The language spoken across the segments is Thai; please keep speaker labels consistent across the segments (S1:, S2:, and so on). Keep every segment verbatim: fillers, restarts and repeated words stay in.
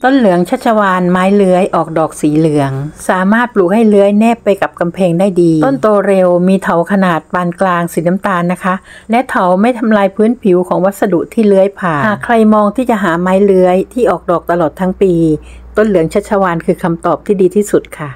S1: ต้นเหลืองชัชวาลไม้เลื้อยออกดอกสีเหลืองสามารถปลูกให้เลื้อยแนบไปกับกำแพงได้ดีต้นโตเร็วมีเถาขนาดปานกลางสีน้ำตาลนะคะและเถาไม่ทำลายพื้นผิวของวัสดุที่เลื้อยผ่านหากใครมองที่จะหาไม้เลื้อยที่ออกดอกตลอดทั้งปีต้นเหลืองชัชวาลคือคำตอบที่ดีที่สุดค่ะ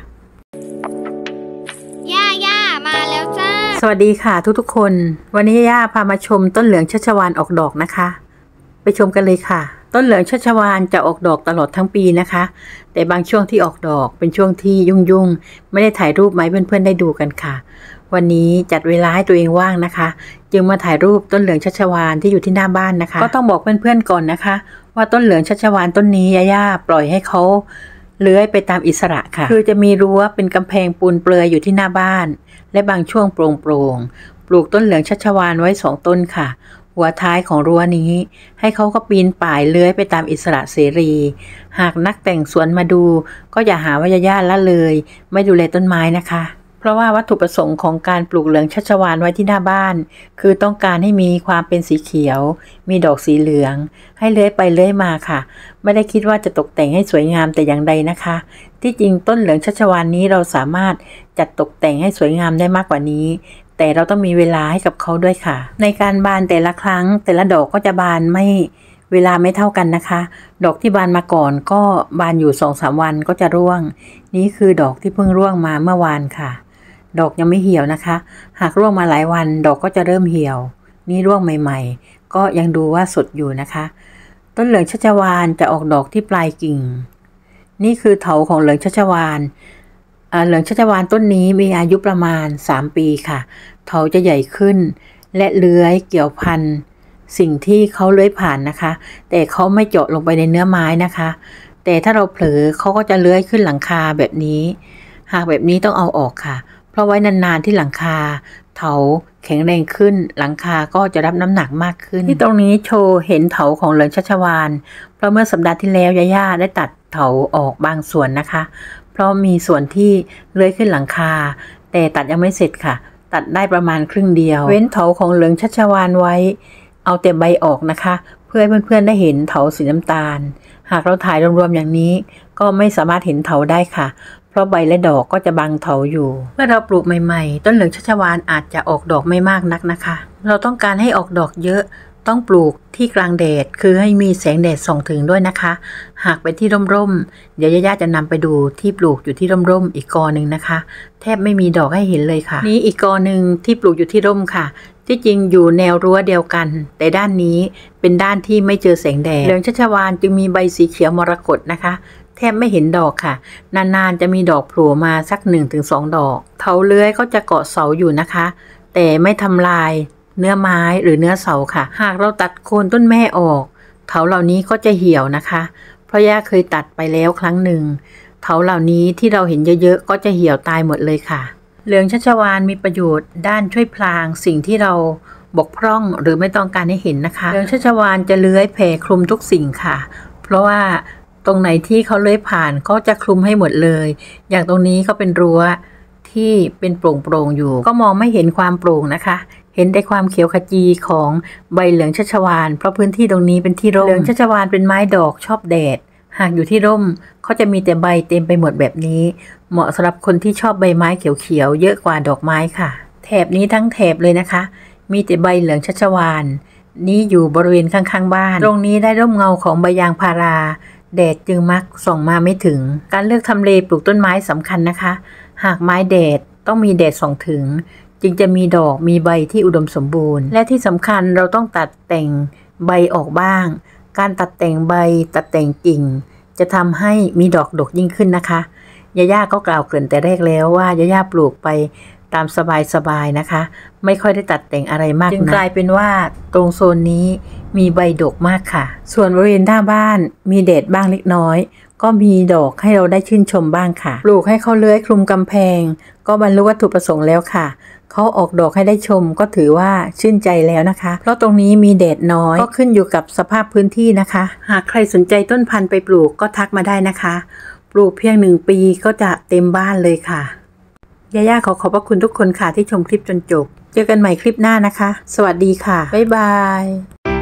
S2: ย่าย่ามาแล้วจ้า
S1: สวัสดีค่ะทุกๆคนวันนี้ย่าพามาชมต้นเหลืองชัชวาลออกดอกนะคะไปชมกันเลยค่ะต้นเหลืองชัชวาลจะออกดอกตลอดทั้งปีนะคะแต่บางช่วงที่ออกดอกเป็นช่วงที่ยุ่งๆไม่ได้ถ่ายรูปมาให้เพื่อนๆได้ดูกันค่ะวันนี้จัดเวลาให้ตัวเองว่างนะคะจึงมาถ่ายรูปต้นเหลืองชัชวาลที่อยู่ที่หน้าบ้านนะคะก็ต้องบอกเพื่อนๆก่อนนะคะว่าต้นเหลืองชัชวาลต้นนี้ย่าๆปล่อยให้เขาเลื้อยไปตามอิสระค่ะคือจะมีรั้วเป็นกำแพงปูนเปลือยอยู่ที่หน้าบ้านและบางช่วงโปร่งๆปลูกต้นเหลืองชัชวาลไว้สองต้นค่ะหัวท้ายของรั้วนี้ให้เขาก็ปีนป่ายเลื้อยไปตามอิสระเสรีหากนักแต่งสวนมาดูก็อย่าหาว่าย่าๆละเลยไม่ดูแลต้นไม้นะคะเพราะว่าวัตถุประสงค์ของการปลูกเหลืองชัชวาลไว้ที่หน้าบ้านคือต้องการให้มีความเป็นสีเขียวมีดอกสีเหลืองให้เลื้อยไปเลื้อยมาค่ะไม่ได้คิดว่าจะตกแต่งให้สวยงามแต่อย่างใดนะคะที่จริงต้นเหลืองชัชวาลนี้เราสามารถจัดตกแต่งให้สวยงามได้มากกว่านี้แต่เราต้องมีเวลาให้กับเขาด้วยค่ะในการบานแต่ละครั้งแต่ละดอกก็จะบานไม่เวลาไม่เท่ากันนะคะดอกที่บานมาก่อนก็บานอยู่ สองถึงสาม วันก็จะร่วงนี่คือดอกที่เพิ่งร่วงมาเมื่อวานค่ะดอกยังไม่เหี่ยวนะคะหากร่วงมาหลายวันดอกก็จะเริ่มเหี่ยวนี่ร่วงใหม่ๆก็ยังดูว่าสดอยู่นะคะต้นเหลืองชัชวาลจะออกดอกที่ปลายกิ่งนี่คือเถาของเหลืองชัชวาลเหลืองชัชวาลต้นนี้มีอายุประมาณสามปีค่ะเถาจะใหญ่ขึ้นและเลื้อยเกี่ยวพันสิ่งที่เขาเลื้อยผ่านนะคะแต่เขาไม่เจาะลงไปในเนื้อไม้นะคะแต่ถ้าเราเผลอเขาก็จะเลื้อยขึ้นหลังคาแบบนี้หากแบบนี้ต้องเอาออกค่ะเพราะไว้นานๆที่หลังคาเถาแข็งแรงขึ้นหลังคาก็จะรับน้ำหนักมากขึ้นที่ตรงนี้โชว์เห็นเถาของเหลืองชัชวาลเพราะเมื่อสัปดาห์ที่แล้วย่าๆได้ตัดเถาออกบางส่วนนะคะเพราะมีส่วนที่เลื้อยขึ้นหลังคาแต่ตัดยังไม่เสร็จค่ะตัดได้ประมาณครึ่งเดียวเว้นเถาของเหลืองชัชวาลไว้เอาแต่ใบออกนะคะเพื่อให้เพื่อนๆได้เห็นเถาสีน้ำตาลหากเราถ่ายรวมๆอย่างนี้ก็ไม่สามารถเห็นเถาได้ค่ะเพราะใบและดอกก็จะบังเถาอยู่เมื่อเราปลูกใหม่ๆต้นเหลืองชัชวาลอาจจะออกดอกไม่มากนักนะคะเราต้องการให้ออกดอกเยอะต้องปลูกที่กลางแดดคือให้มีแสงแดดส่องถึงด้วยนะคะหากเป็นที่ร่มๆเดี๋ยวย่าๆจะนำไปดูที่ปลูกอยู่ที่ร่มๆอีกกอหนึ่งนะคะแทบไม่มีดอกให้เห็นเลยค่ะนี้อีกกอหนึ่งที่ปลูกอยู่ที่ร่มค่ะที่จริงอยู่แนวรั้วเดียวกันแต่ด้านนี้เป็นด้านที่ไม่เจอแสงแดดเหลืองชัชวาลจึงมีใบสีเขียวมรกตนะคะแทบไม่เห็นดอกค่ะนานๆจะมีดอกโผล่มาสัก หนึ่งถึงสอง ดอกเถาเลื้อยก็จะเกาะเสาอยู่นะคะแต่ไม่ทำลายเนื้อไม้หรือเนื้อเสาค่ะหากเราตัดโคนต้นแม่ออกเถาเหล่านี้ก็จะเหี่ยวนะคะเพราะย่าเคยตัดไปแล้วครั้งหนึ่งเถาเหล่านี้ที่เราเห็นเยอะๆก็จะเหี่ยวตายหมดเลยค่ะเหลืองชัชวาลมีประโยชน์ด้านช่วยพรางสิ่งที่เราบกพร่องหรือไม่ต้องการให้เห็นนะคะเหลืองชัชวาลจะเลื้อยแผ่คลุมทุกสิ่งค่ะเพราะว่าตรงไหนที่เขาเลื้อยผ่านก็จะคลุมให้หมดเลยอย่างตรงนี้ก็เป็นรั้วที่เป็นโปร่งๆอยู่ก็มองไม่เห็นความโปร่งนะคะเห็นแต่ความเขียวขจีของใบเหลืองชัชวาลเพราะพื้นที่ตรงนี้เป็นที่ร่มเหลืองชัชวาลเป็นไม้ดอกชอบแดดหากอยู่ที่ร่มเขาจะมีแต่ใบเต็มไปหมดแบบนี้เหมาะสำหรับคนที่ชอบใบไม้เขียวๆเยอะกว่าดอกไม้ค่ะแถบนี้ทั้งแถบเลยนะคะมีแต่ใบเหลืองชัชวาลนี้อยู่บริเวณข้างๆบ้านตรงนี้ได้ร่มเงาของใบยางพาราแดดจึงมักส่องมาไม่ถึงการเลือกทำเลปลูกต้นไม้สำคัญนะคะหากไม้แดดต้องมีแดดส่องถึงจึงจะมีดอกมีใบที่อุดมสมบูรณ์และที่สำคัญเราต้องตัดแต่งใบออกบ้างการตัดแต่งใบตัดแต่งกิ่งจะทำให้มีดอกดกยิ่งขึ้นนะคะย่าๆก็กล่าวเกริ่นแต่แรกแล้วว่าย่าๆปลูกไปตามสบายๆนะคะไม่ค่อยได้ตัดแต่งอะไรมากจึงกลายเป็นว่าตรงโซนนี้มีใบดกมากค่ะส่วนบริเวณหน้าบ้านมีแดดบ้างเล็กน้อยก็มีดอกให้เราได้ชื่นชมบ้างค่ะปลูกให้เขาเลื้อยคลุมกำแพงก็บรรลุวัตถุประสงค์แล้วค่ะเขาออกดอกให้ได้ชมก็ถือว่าชื่นใจแล้วนะคะเพราะตรงนี้มีแดดน้อยก็ขึ้นอยู่กับสภาพพื้นที่นะคะหากใครสนใจต้นพันธุ์ไปปลูกก็ทักมาได้นะคะปลูกเพียงหนึ่งปีก็จะเต็มบ้านเลยค่ะย่าๆขอขอบพระคุณทุกคนค่ะที่ชมคลิปจนจบเจอกันใหม่คลิปหน้านะคะสวัสดีค่ะบ๊ายบาย